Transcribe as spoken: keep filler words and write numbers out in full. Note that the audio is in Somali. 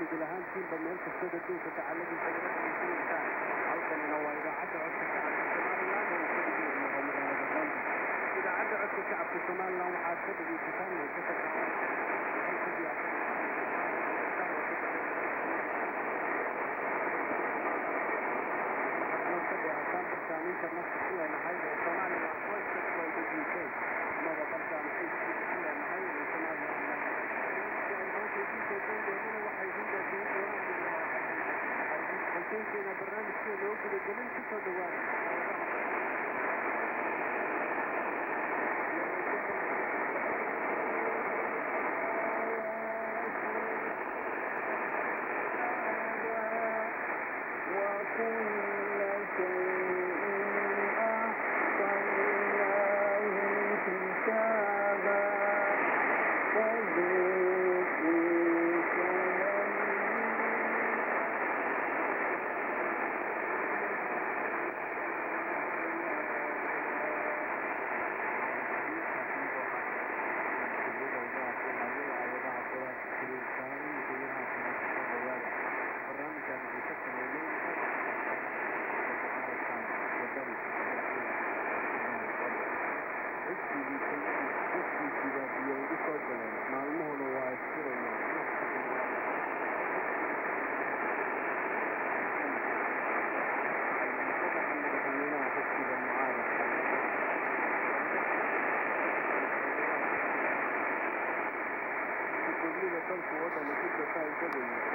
idulahaan tiinba meel kastooda duulka tacalladii federaalka halkanina waa idaacadda codka shacabka Somaliland oo ka dhigay magaalada London. idaacadda codka shacabka Somaliland waxaad ka dhegeysataan meesha ka barnaamijka marka ku leenahay ee Somaliland Voice of the U K amaba barnaamijka ku leenahay ee Somaliland waxay barnaamijkeeda oo gudagelin ku soo dhawaada maalmuhuna waa isfurayaan madaxweynaha xisbiga mucaaradka gudoomiyaha dalku waddanka ku jirta isagoo